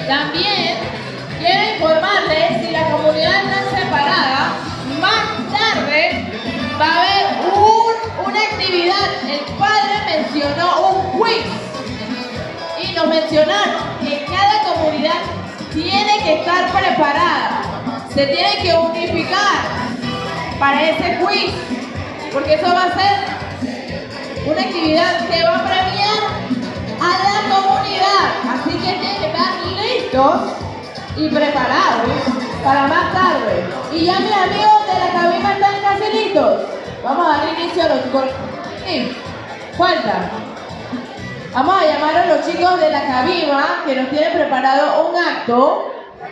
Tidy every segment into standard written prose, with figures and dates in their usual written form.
También quiero informarles, si la comunidad está separada, más tarde va a haber una actividad. El padre mencionó un quiz y nos mencionaron que cada comunidad tiene que estar preparada, se tiene que unificar para ese quiz, porque eso va a ser una actividad que va a premiar a la comunidad. Así que tienen que estar listos y preparados para más tarde. Y ya mis amigos de la cabina están casi listos. Vamos a dar inicio a los chicos. Sí, falta. Vamos a llamar a los chicos de la cabina que nos tienen preparado un acto.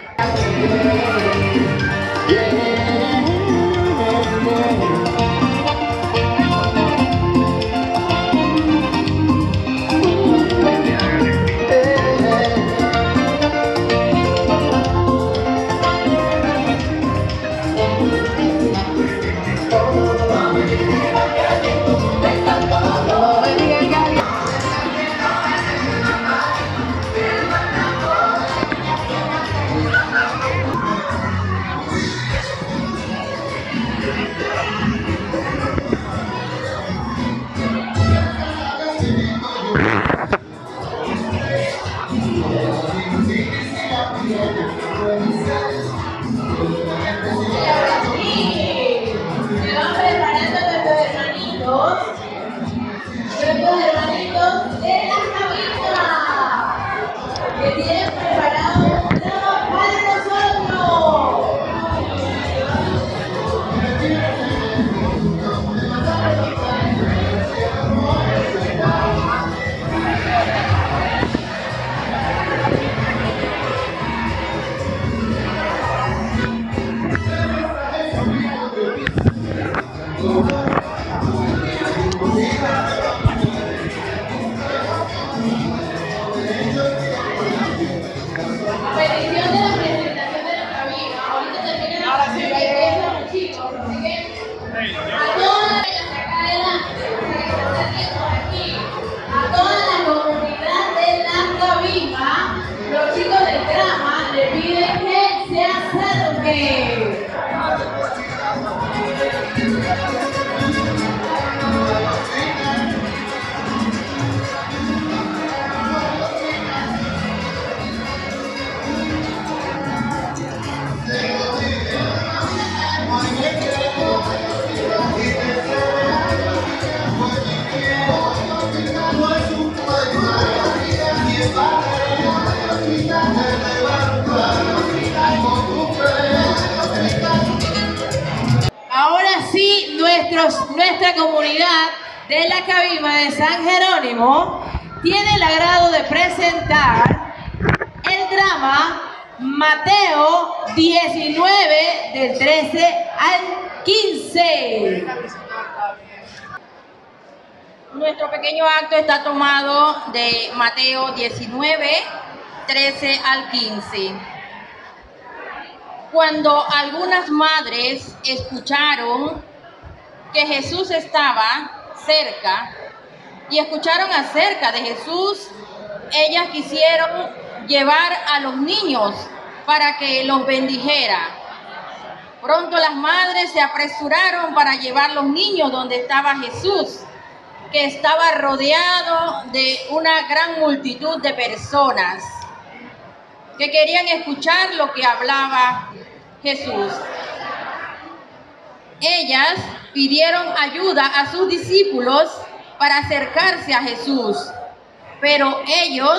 Ahora sí, nuestra comunidad de la Cabima de San Jerónimo tiene el agrado de presentar el drama Mateo 19, del 13 al 15. Nuestro pequeño acto está tomado de Mateo 19, 13 al 15. Cuando algunas madres escucharon que Jesús estaba cerca y escucharon acerca de Jesús, ellas quisieron llevar a los niños para que los bendijera. Pronto las madres se apresuraron para llevar los niños donde estaba Jesús, que estaba rodeado de una gran multitud de personas que querían escuchar lo que hablaba Jesús. Ellas pidieron ayuda a sus discípulos para acercarse a Jesús, pero ellos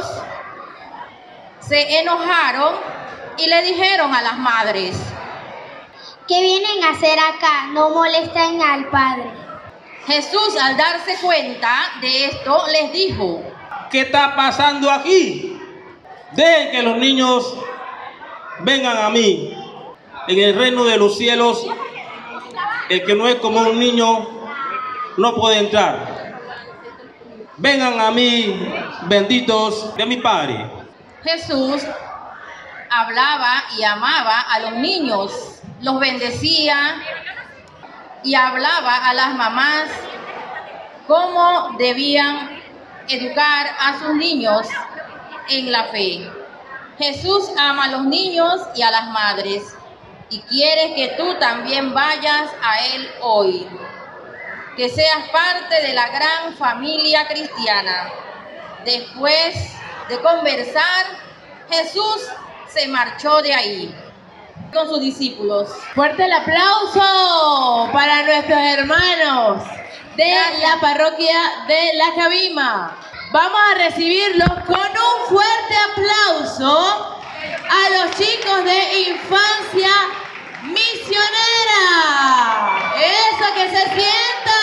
se enojaron y le dijeron a las madres: ¿qué vienen a hacer acá? No molesten al Padre. Jesús, al darse cuenta de esto, les dijo: ¿qué está pasando aquí? Dejen que los niños vengan a mí. En el reino de los cielos, el que no es como un niño no puede entrar. Vengan a mí, benditos de mi Padre. Jesús hablaba y amaba a los niños, los bendecía y hablaba a las mamás cómo debían educar a sus niños en la fe. Jesús ama a los niños y a las madres y quiere que tú también vayas a Él hoy, que seas parte de la gran familia cristiana. Después de conversar, Jesús se marchó de ahí con sus discípulos. Fuerte el aplauso para nuestros hermanos de la parroquia de La Cabima. Vamos a recibirlos con un fuerte aplauso a los chicos de Infancia Misionera. ¡Eso, que se sienta!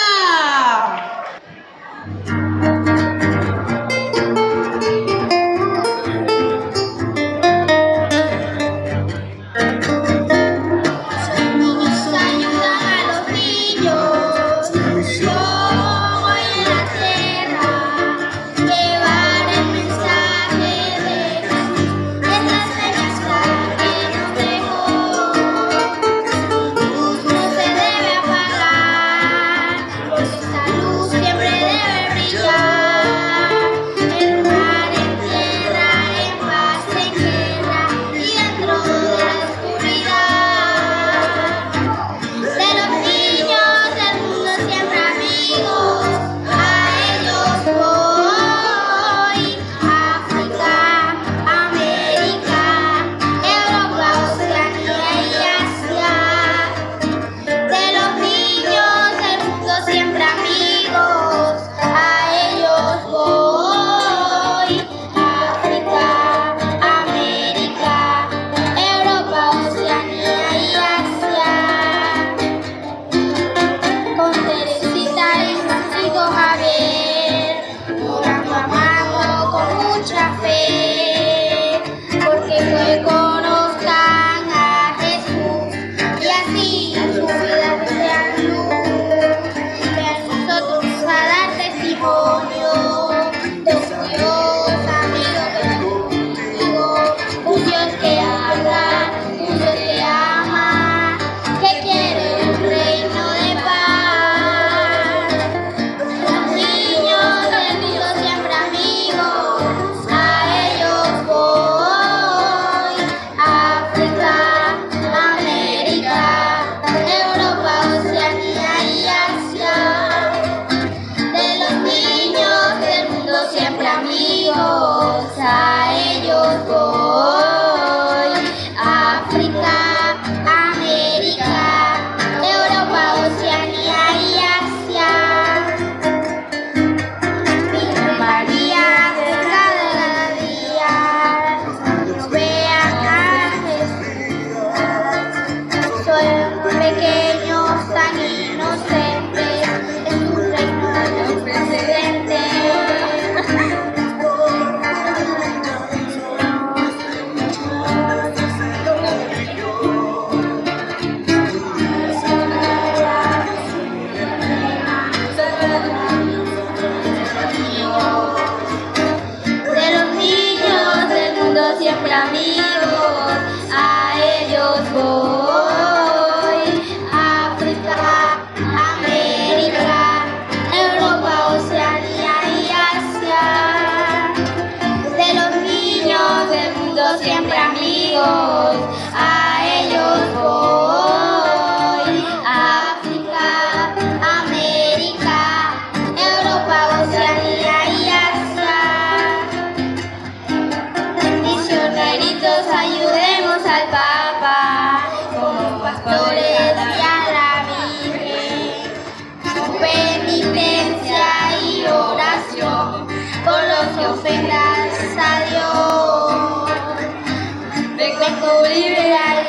Ofendas a Dios, ven con tu libertad.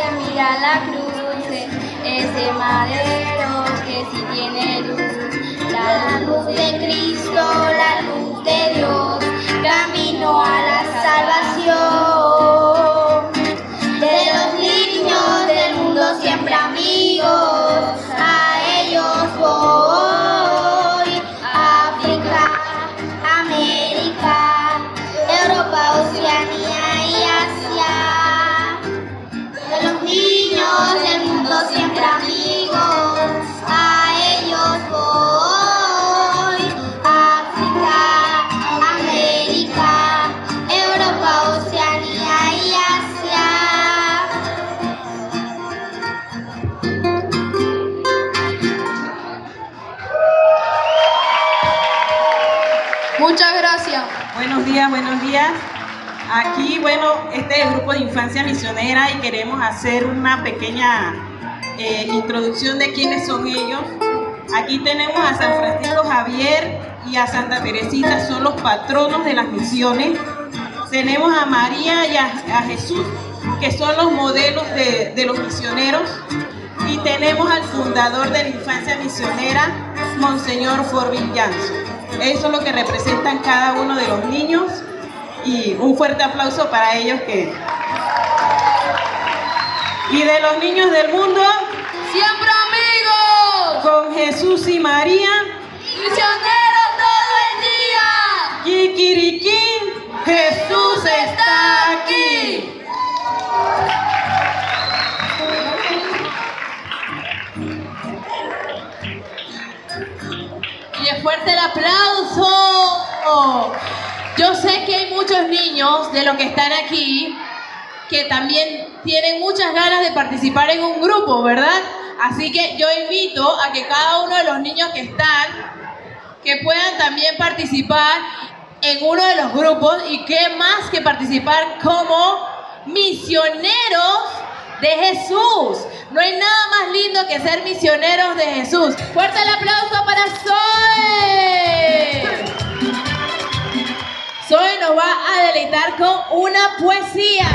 Buenos días, buenos días. Aquí, bueno, este es el grupo de infancia misionera y queremos hacer una pequeña introducción de quiénes son ellos. Aquí tenemos a San Francisco Javier y a Santa Teresita, son los patronos de las misiones. Tenemos a María y a Jesús, que son los modelos de los misioneros. Y tenemos al fundador de la infancia misionera, Monseñor Forbin Janson. Eso es lo que representan cada uno de los niños. Y un fuerte aplauso para ellos Y de los niños del mundo, ¡siempre amigos! Con Jesús y María, ¡misioneros todo el día! ¡Kikiriki! ¡Jesús está aquí! Y fuerte el aplauso. Yo sé que hay muchos niños de los que están aquí que también tienen muchas ganas de participar en un grupo, ¿verdad? Así que yo invito a que cada uno de los niños que están, que puedan también participar en uno de los grupos, y qué más que participar como misioneros de Jesús. No hay nada más lindo que ser misioneros de Jesús. Fuerte el aplauso para Zoe. Zoe nos va a deleitar con una poesía.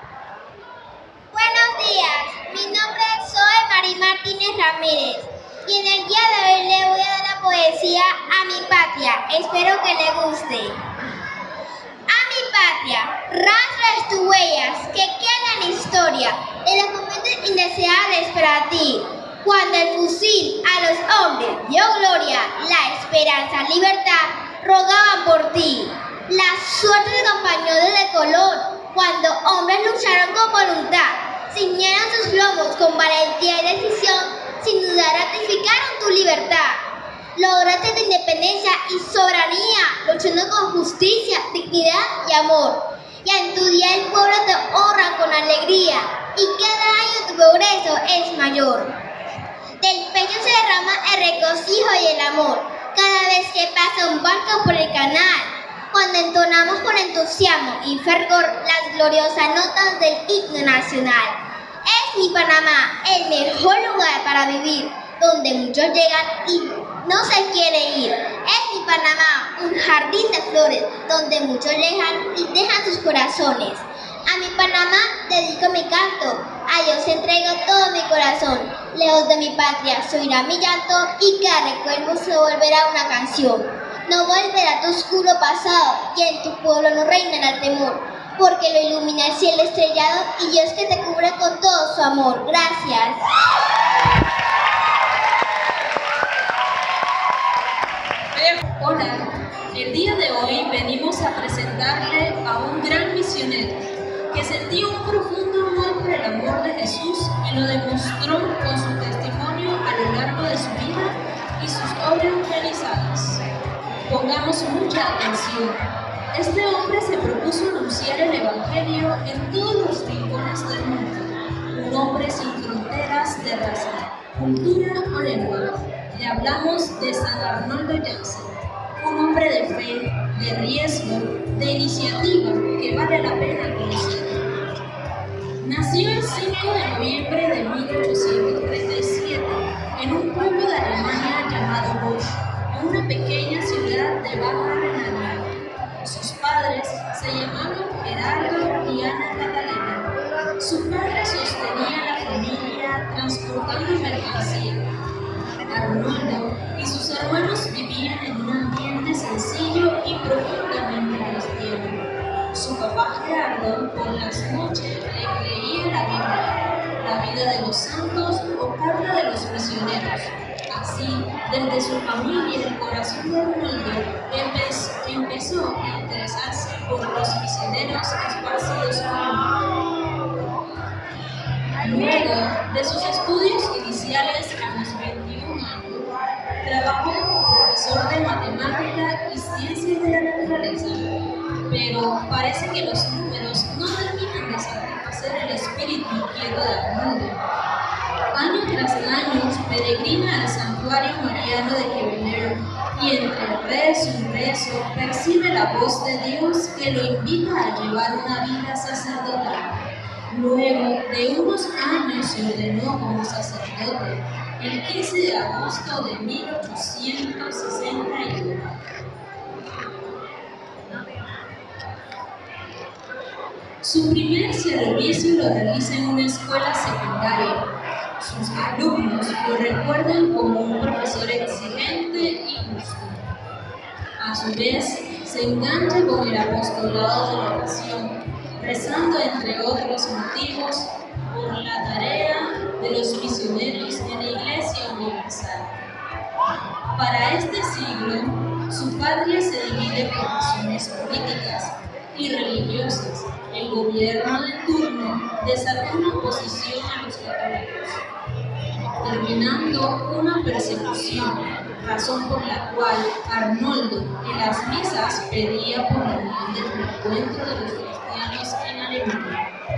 Buenos días, mi nombre es Zoe Mari Martínez Ramírez y en el día de hoy le voy a dar la poesía A mi patria. Espero que le guste. A mi patria, rastras tus huellas que quedan en la historia de los momentos indeseables para ti. Cuando el fusil a los hombres dio gloria, la esperanza, libertad, rogaban por ti. La suerte te acompañó desde color, cuando hombres lucharon con voluntad, ciñeron sus lomos con valentía y decisión, sin duda ratificaron tu libertad. Lograste tu independencia y soberanía, luchando con justicia, dignidad y amor. Y en tu día el pueblo te honra con alegría, y cada año tu progreso es mayor. Del pecho se derrama el regocijo y el amor, cada vez que pasa un barco por el canal, cuando entonamos con entusiasmo y fervor las gloriosas notas del himno nacional. Es mi Panamá, el mejor lugar para vivir, donde muchos llegan y no se quiere ir. Es mi Panamá, un jardín de flores, donde muchos llegan y dejan sus corazones. A mi Panamá dedico mi canto, a Dios entrego todo mi corazón. Lejos de mi patria se oirá mi llanto y cada recuerdo se volverá una canción. No volverá tu oscuro pasado y en tu pueblo no reinará el temor, porque lo ilumina el cielo estrellado y Dios que te cubre con todo su amor. Gracias. Hola, el día de hoy venimos a presentarle a un gran misionero que sentía un profundo amor por el amor de Jesús y lo demostró con su testimonio a lo largo de su vida y sus obras realizadas. Pongamos mucha atención. Este hombre se propuso anunciar el Evangelio en todos los rincones del mundo. Un hombre sin fronteras de raza, cultura o lengua. Le hablamos de San Arnoldo Jansen, un hombre de fe, de riesgo, de iniciativa que vale la pena conocer. Nació el 5 de noviembre de 1837 en un pueblo de Alemania llamado Bosch, en una pequeña ciudad de Baja Renania. Sus padres se llamaban Gerardo y Ana Catalina. Su padre sostenía la familia transportando mercancía. Arnoldo y sus hermanos vivían en un ambiente sencillo y profundamente cristiano. Su papá Gerardo por las noches le leía la vida de los santos o carta de los misioneros. Así, desde su familia, el corazón de Arnoldo empezó a interesarse por los misioneros esparcidos por el mundo. Luego de sus estudios iniciales a los 21 años, trabajó como profesor de matemática y ciencias de la naturaleza, pero parece que los números no terminan de satisfacer el espíritu inquieto de Arnoldo. Año tras año peregrina al santuario mariano de Quevedo, y entre rezo y rezo percibe la voz de Dios que lo invita a llevar una vida sacerdotal. Luego de unos años se ordenó como sacerdote el 15 de agosto de 1861. Su primer servicio lo realiza en una escuela secundaria. Sus alumnos lo recuerdan como un profesor exigente y justo. A su vez, se engancha con el apostolado de la oración, rezando entre otros motivos por la tarea de los misioneros en la Iglesia Universal. Para este siglo, su patria se divide por razones políticas y religiosas. El gobierno de turno desató una oposición a los católicos, terminando una persecución, razón por la cual Arnoldo en las misas pedía por la unión del encuentro de los cristianos en Alemania.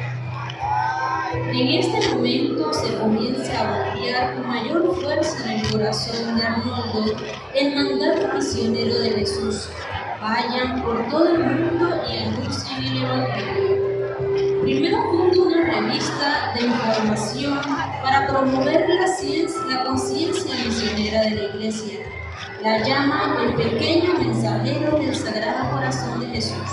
En este momento se comienza a golpear con mayor fuerza en el corazón de Arnoldo el mandato misionero de Jesús: vayan por todo el mundo y anuncien el Evangelio. Primero funda una revista de información para promover la conciencia misionera de la Iglesia. La llama el pequeño mensajero del Sagrado Corazón de Jesús.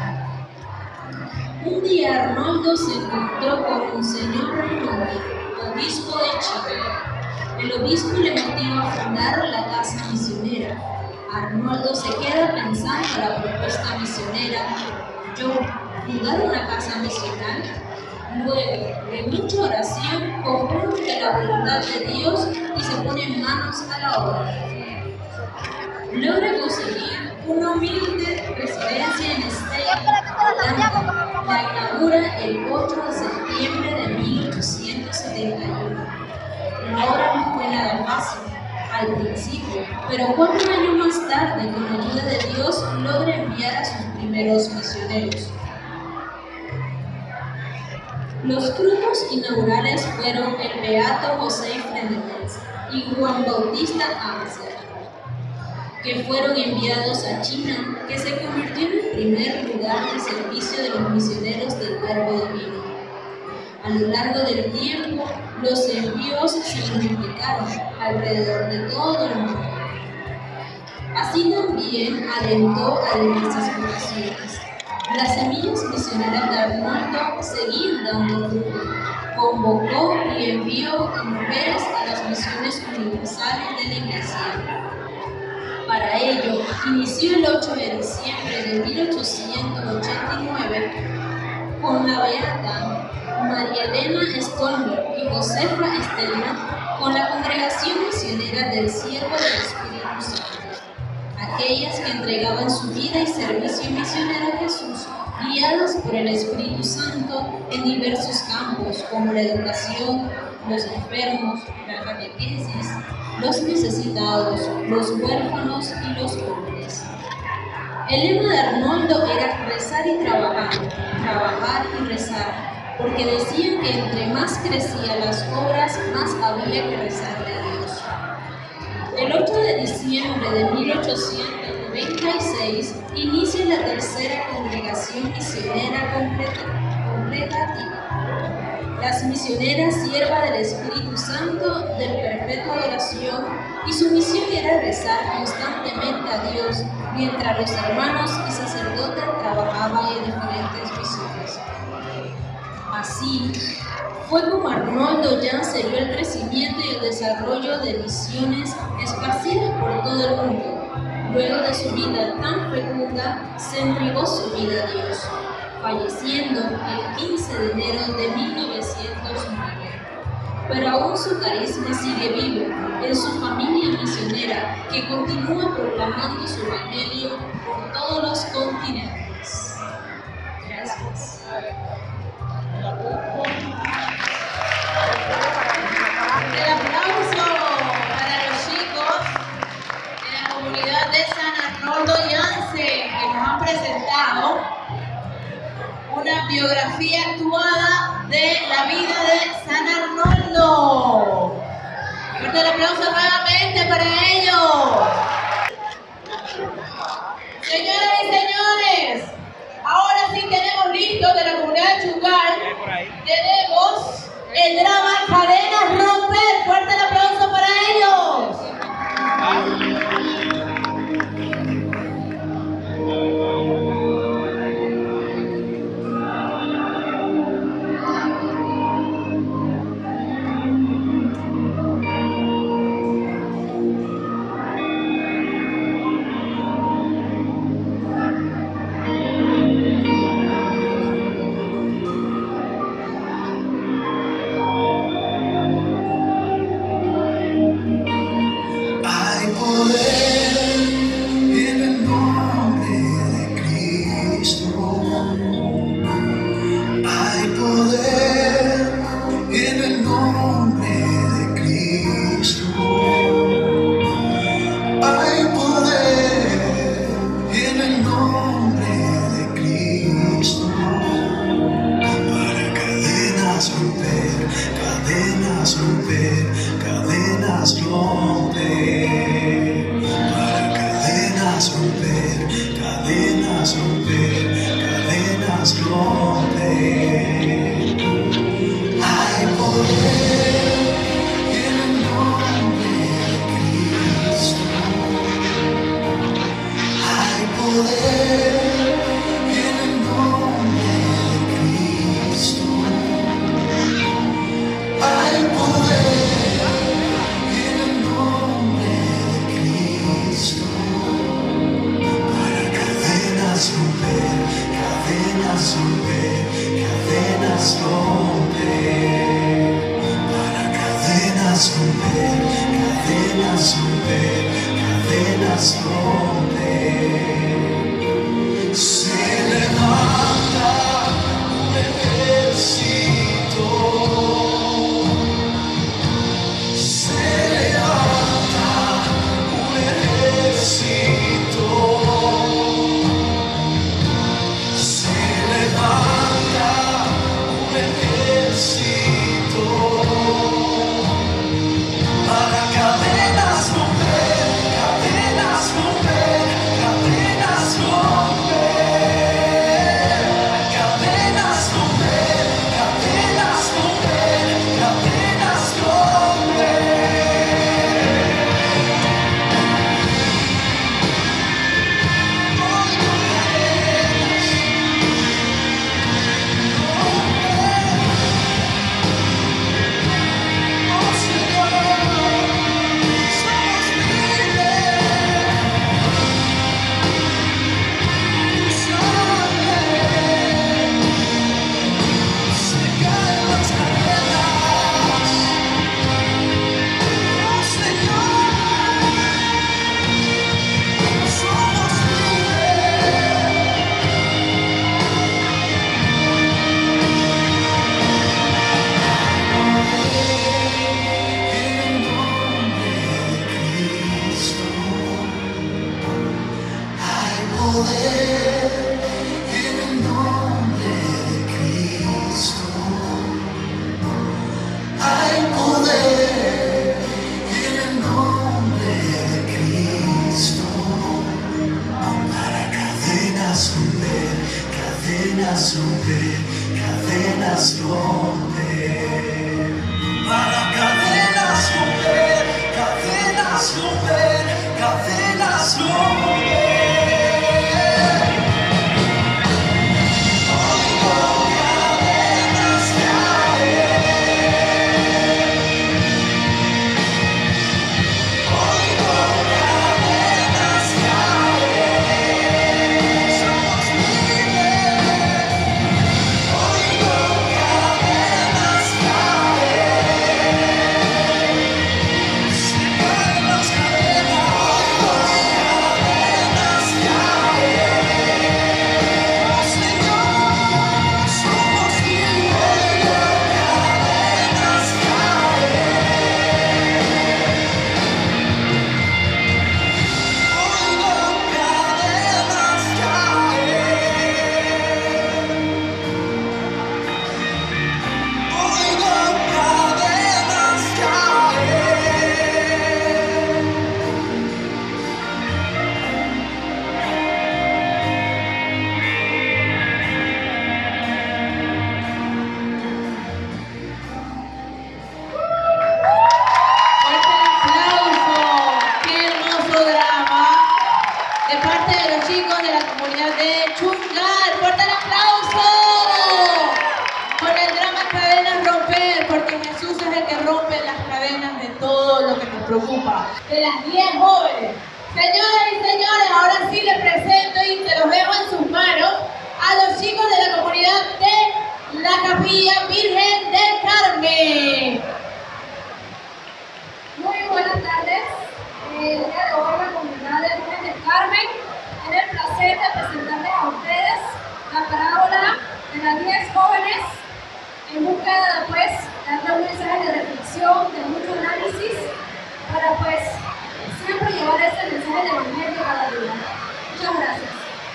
Un día Arnoldo se encontró con Monseñor Raimondi, obispo de Chile. El obispo le motiva a fundar la casa misionera. Arnoldo se queda pensando en la propuesta misionera: ¿yo fundar una casa misional? Luego de mucha oración comprende la voluntad de Dios y se pone manos a la obra. Logra conseguir una humilde residencia en Steyr, Holanda. La inaugura el 8 de septiembre de 1871. La obra no fue nada fácil al principio, pero 4 años más tarde, con la ayuda de Dios, logra enviar a sus primeros misioneros. Los frutos inaugurales fueron el beato José Frenemans y Juan Bautista Amser, que fueron enviados a China, que se convirtió en el primer lugar de servicio de los misioneros del Verbo Divino. A lo largo del tiempo, los envíos se multiplicaron alrededor de todo el mundo. Así también alentó a diversas vocaciones. Las semillas misioneras de Arnoldo seguían dando fruto. Convocó y envió a mujeres a las misiones universales de la Iglesia. Para ello, inició el 8 de diciembre de 1889 con la beata María Elena Stolmer y Josefa Estela, con la Congregación Misionera del Siervo del Espíritu Santo. Aquellas que entregaban su vida y servicio misionero a Jesús, guiadas por el Espíritu Santo en diversos campos, como la educación, los enfermos, la catequesis, los necesitados, los huérfanos y los pobres. El lema de Arnoldo era rezar y trabajar y rezar, porque decían que entre más crecían las obras, más había que rezarle a Dios. El 8 de diciembre de 1896 inicia la tercera congregación misionera completativa. Las misioneras siervas del Espíritu Santo del perpetua oración, y su misión era rezar constantemente a Dios mientras los hermanos y sacerdotes trabajaban en diferentes misiones. Así fue como Arnoldo ya selló el crecimiento y el desarrollo de misiones esparcidas por todo el mundo. Luego de su vida tan fecunda, se entregó su vida a Dios, falleciendo el 15 de enero de 1909. Pero aún su carisma sigue vivo en su familia misionera, que continúa proclamando su evangelio por todos los continentes. Gracias. El aplauso para los chicos de la comunidad de San Arnoldo Jansen, que nos han presentado una biografía actuada de la vida de San Arnoldo. Fuerte el aplauso nuevamente para ellos. el drama Cadenas Romper. Fuerte el aplauso para ellos. preocupa. De las 10 jóvenes. Señoras y señores, ahora sí les presento y se los dejo en sus manos a los chicos de la comunidad de la Capilla Virgen del Carmen. Muy buenas tardes. El día de hoy la comunidad de Virgen del Carmen tiene el placer de presentarles a ustedes la parábola de las 10 jóvenes en búsqueda de darle un mensaje de reflexión, de mucho análisis, para siempre llevar ese mensaje de evangelio cada día. Muchas gracias.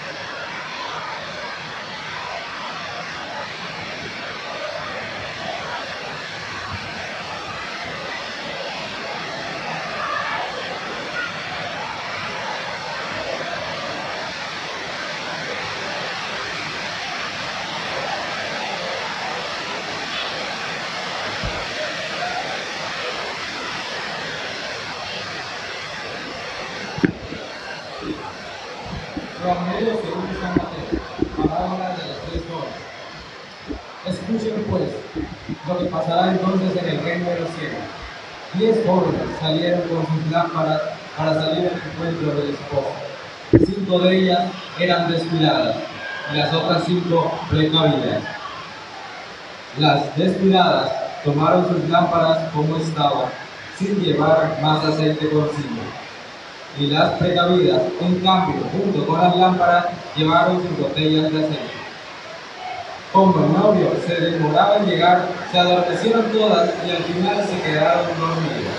Evangelio según San Mateo, parábola de las 10 jóvenes. Escuchen pues lo que pasará entonces en el reino de los cielos. 10 jóvenes salieron con sus lámparas para salir al encuentro del esposo. 5 de ellas eran descuidadas y las otras 5 precavidas. Las descuidadas tomaron sus lámparas como estaban, sin llevar más aceite consigo. Y las precavidas, en cambio, junto con las lámparas, llevaron sus botellas de aceite. Como el novio se demoraba en llegar, se adormecieron todas y al final se quedaron dormidas.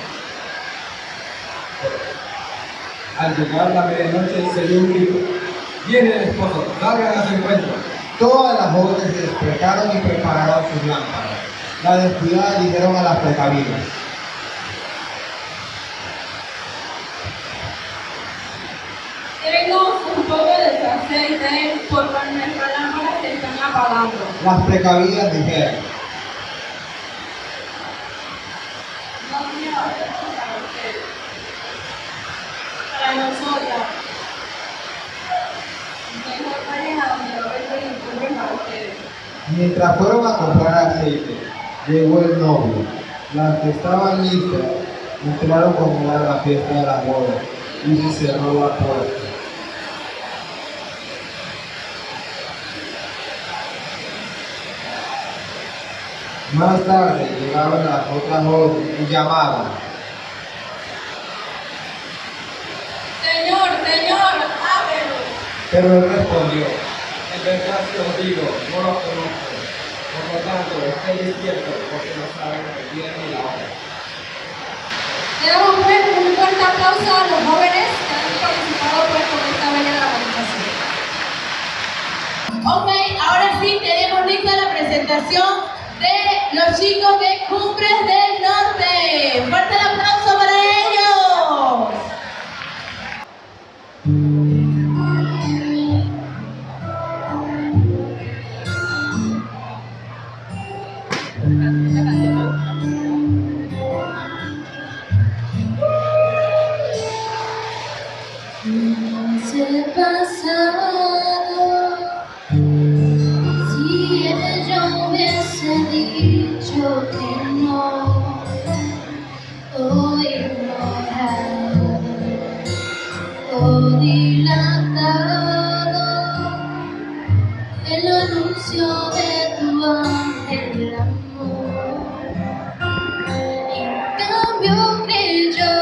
Al llegar la medianoche se dio un grito: ¡Viene el esposo! ¡Salgan a su encuentro! Todas las jóvenes se despertaron y prepararon sus lámparas. Las descuidadas dijeron a las precavidas: Denos un poco de aceite porque nuestras lámparas se están apagando. Las precavidas dijeron: No tiene aceite para ustedes. Para nosotras. Mejor vayan a donde lo venden y compren para ustedes. Mientras fueron a comprar aceite, llegó el novio. Las que estaban listas entraron como era la fiesta de la boda y se cerró la puerta. Más tarde llegaron las otras jóvenes y llamaban: Señor, ábrenos. Pero él respondió: En verdad os digo, no los conozco. Por lo tanto, estén despiertos porque no saben el día ni la hora. Le damos un fuerte aplauso a los jóvenes que han participado con esta bella dramatización. Ok, ahora sí tenemos lista la presentación de los chicos de Cumbres del Norte. ¡Fuerte el aplauso para ellos! El pasado, si ella hubiese dicho que no, o ignorado, o dilatado el anuncio de tu ángel amor, en cambio creyó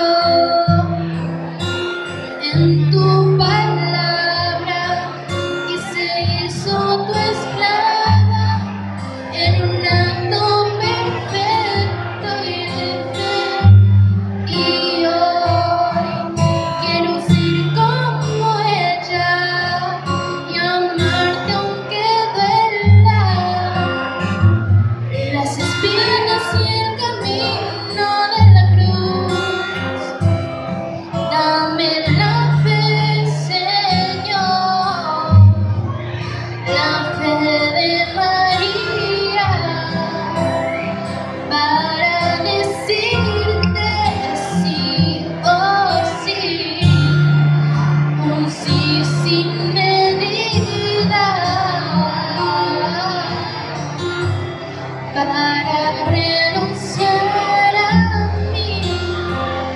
en tu palabra y se hizo tu esclava en un acto perfecto y de fe. Y hoy quiero ser como ella y amarte aunque duela las espinas y el camino de la cruz. Dame la fe, Señor, la fe de María, para decirte sí o sí, un sí sin medida, para renunciar a mí.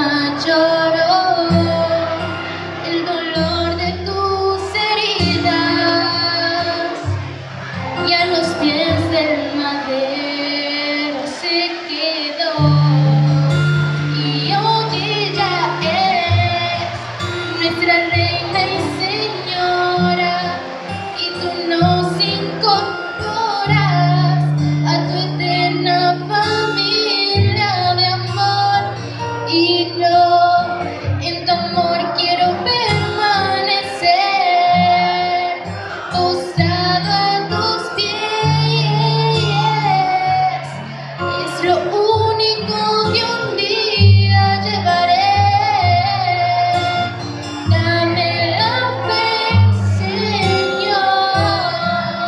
alma lloró el dolor de tus heridas, y a los pies del madero se quedó. Y hoy ella es nuestra reina y señora, y tú nos incorporas a tu eterna familia de amor. Y yo en tu amor quiero permanecer, postrado a tus pies. Es lo único que un día llevaré. Dame la fe, Señor,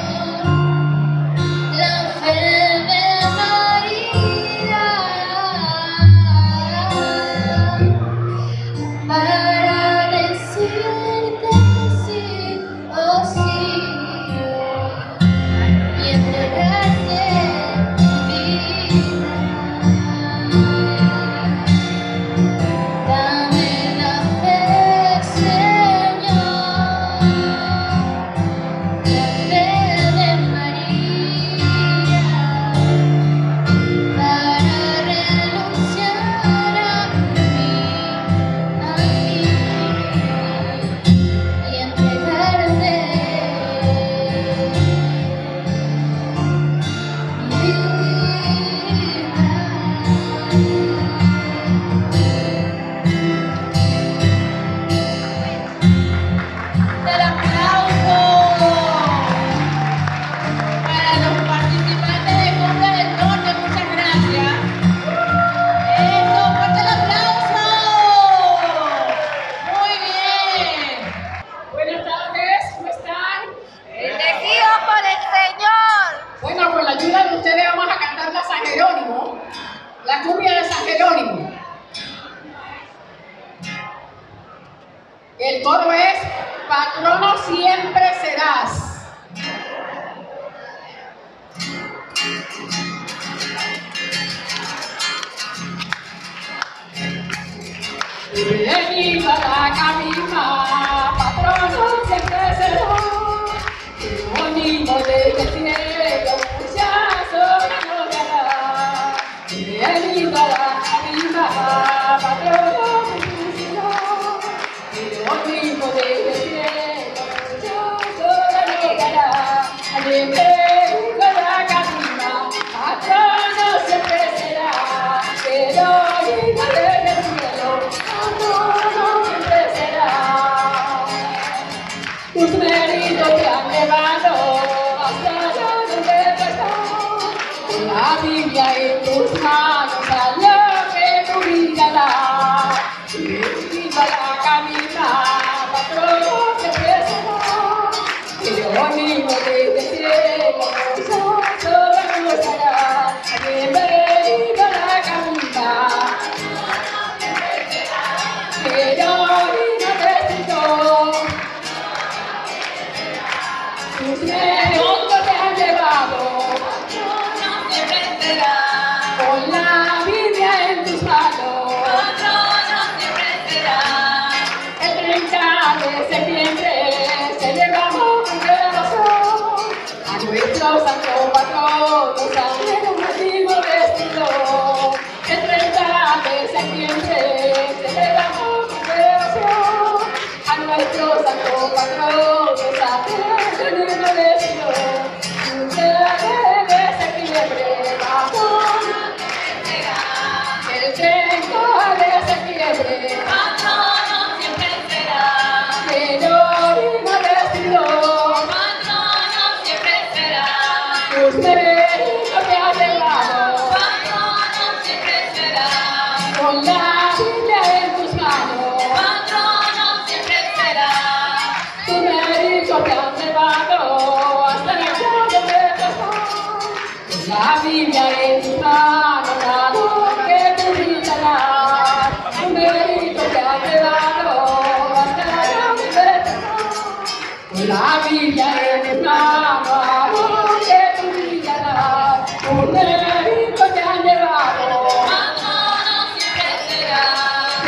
la fe de María, para decirte sí o sí y entregarte mi vida. Dame la fe, Señor, la fe de María, para renunciar a mí y entregarte mi El aplauso para los participantes de Cumbia del Norte. Muchas gracias. Eso, fuerte el aplauso. Muy bien. Buenas tardes, ¿cómo están? bendecidos por el Señor. Bueno, con la ayuda de ustedes vamos a cantar la San Jerónimo, la cumbia de San Jerónimo. El coro es: patrono siempre serás. Bienvenida la camina, patrono siempre serás. Unimos desde el cielo, muchacho nos dará. Bienvenida la camina, patrono siempre serás. Unimos desde el cielo, muchacho nos dará. Bienvenida la camina, patrono siempre será. Pero unimos desde el cielo, patrono siempre será. Tus méritos te han llevado hasta donde tú estás. Con la Biblia en tus manos, a lo que tu vida da. Viva la camina, patrono siempre será. Que yo mismo desde el cielo, nosotros nos dará. Bienvenida la camina, que yo mismo necesito. Tus méritos te han llevado, patrono siempre será. Con la Biblia en tus manos, patrono siempre será. El 30 de septiembre celebramos con devoción a nuestro santo patrono, San Jerónimo vestido. El 30 de septiembre celebramos con devoción a nuestro santo patrono, San Jerónimo vestido. Un 30 de septiembre, patrono el 30 de septiembre, patrono siempre será. Jerónimo vestido, patrono siempre será. Tus méritos te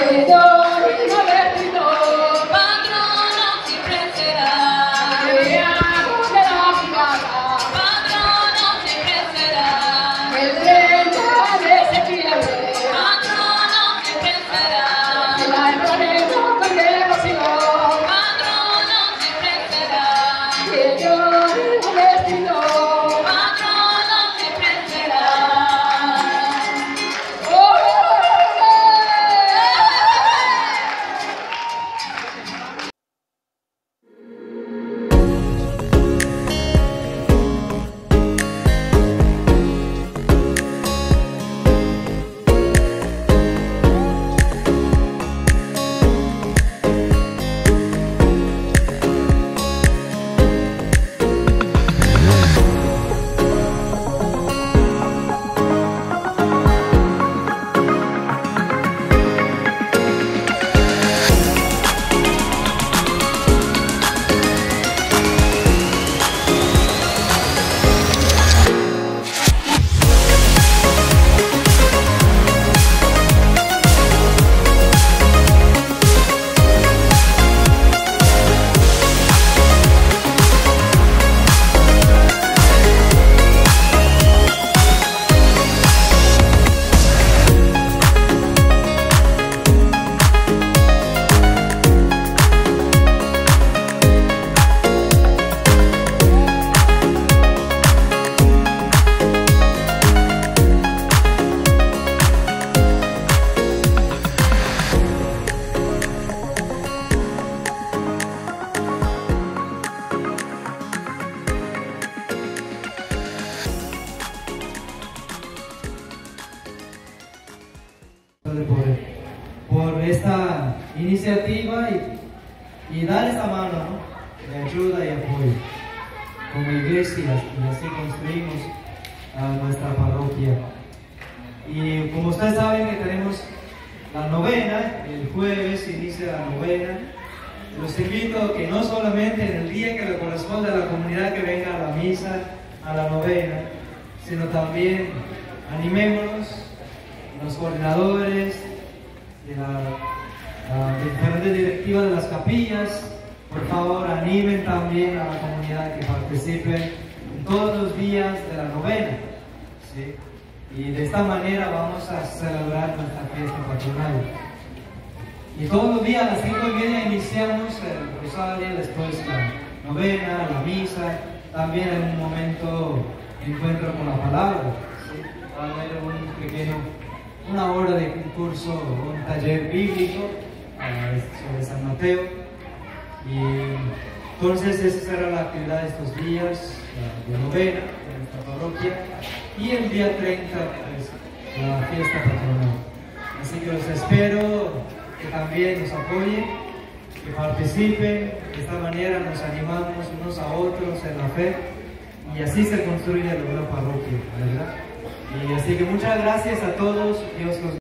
por esta iniciativa y dar esta mano, ¿no?, de ayuda y apoyo como iglesia, y así construimos nuestra parroquia. Y como ustedes saben que tenemos la novena, el jueves inicia la novena. Los invito a que no solamente en el día que le corresponde a la comunidad que venga a la misa, a la novena, sino también animémonos, los coordinadores, de diferentes directivas de las capillas, por favor animen también a la comunidad que participe en todos los días de la novena, ¿sí? Y de esta manera vamos a celebrar nuestra fiesta patronal. Y todos los días a las 5:30 iniciamos el rosario, después la novena, la misa, también en un momento de encuentro con la palabra, ¿sí? Va a haber una hora de un curso, un taller bíblico sobre San Mateo. Y entonces esa será la actividad de estos días de novena de nuestra parroquia. Y el día 30, pues, la fiesta patronal. Así que los espero que también nos apoyen, que participen. De esta manera nos animamos unos a otros en la fe y así se construye la buena parroquia, ¿verdad? Y así que muchas gracias a todos. Dios los